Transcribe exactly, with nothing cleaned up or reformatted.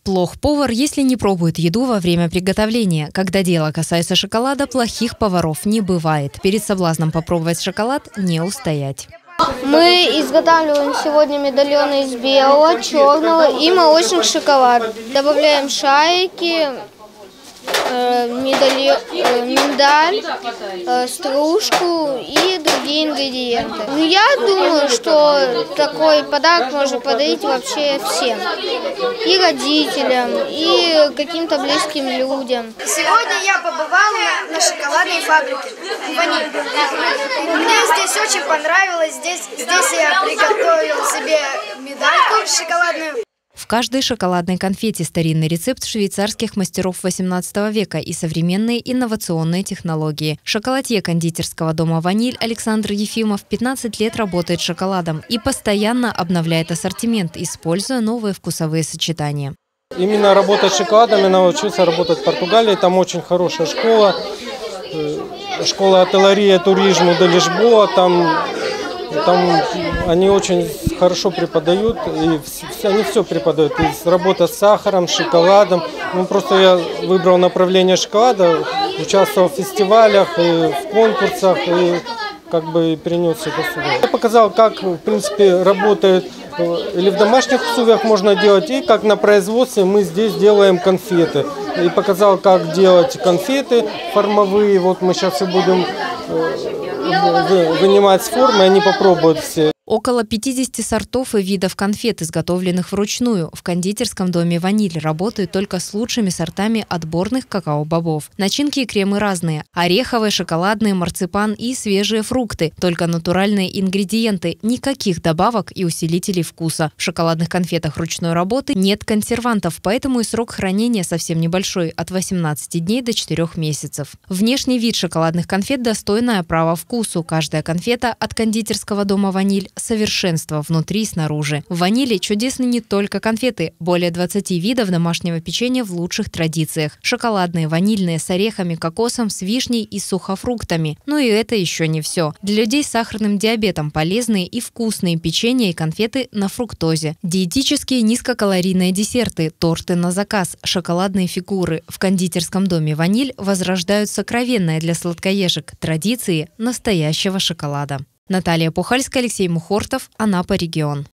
Плох повар, если не пробует еду во время приготовления. Когда дело касается шоколада, плохих поваров не бывает. Перед соблазном попробовать шоколад не устоять. Мы изготавливаем сегодня медальоны из белого, черного и молочных шоколад. Добавляем шарики, медальон, миндаль, стружку и другие ингредиенты. Ну, я думаю, что такой подарок можно подарить вообще всем. И родителям, и каким-то близким людям. Сегодня я побывала на, на шоколадной фабрике «Ваниль». Мне здесь очень понравилось. Здесь, здесь я приготовил себе медальку шоколадную. В каждой шоколадной конфете старинный рецепт швейцарских мастеров восемнадцатого века и современные инновационные технологии. Шоколадье кондитерского дома «Ваниль» Александр Ефимов пятнадцать лет работает шоколадом и постоянно обновляет ассортимент, используя новые вкусовые сочетания. Именно работать с шоколадом я научился работать в Португалии. Там очень хорошая школа. Школа ателерия туризму де Лишбоа. Там, там они очень хорошо преподают, и все, они все преподают. И работа с сахаром, с шоколадом. Ну, просто я выбрал направление шоколада, участвовал в фестивалях, и в конкурсах, и как бы перенес это сюда. Я показал, как в принципе работает или в домашних условиях можно делать, и как на производстве мы здесь делаем конфеты. И показал, как делать конфеты формовые. Вот мы сейчас и будем вынимать с формы, они попробуют все. Около пятидесяти сортов и видов конфет, изготовленных вручную. В кондитерском доме «Ваниль» работают только с лучшими сортами отборных какао-бобов. Начинки и кремы разные – ореховые, шоколадные, марципан и свежие фрукты. Только натуральные ингредиенты, никаких добавок и усилителей вкуса. В шоколадных конфетах ручной работы нет консервантов, поэтому и срок хранения совсем небольшой – от восемнадцати дней до четырёх месяцев. Внешний вид шоколадных конфет – достойная оправа вкусу. Каждая конфета от кондитерского дома «Ваниль» – совершенство внутри и снаружи. В «Ваниле» чудесны не только конфеты. Более двадцати видов домашнего печенья в лучших традициях. Шоколадные, ванильные, с орехами, кокосом, с вишней и сухофруктами. Но и это еще не все. Для людей с сахарным диабетом полезные и вкусные печенья и конфеты на фруктозе. Диетические низкокалорийные десерты, торты на заказ, шоколадные фигуры. В кондитерском доме «Ваниль» возрождают сокровенные для сладкоежек традиции настоящего шоколада. Наталья Пухальская, Алексей Мухортов, Анапа, регион.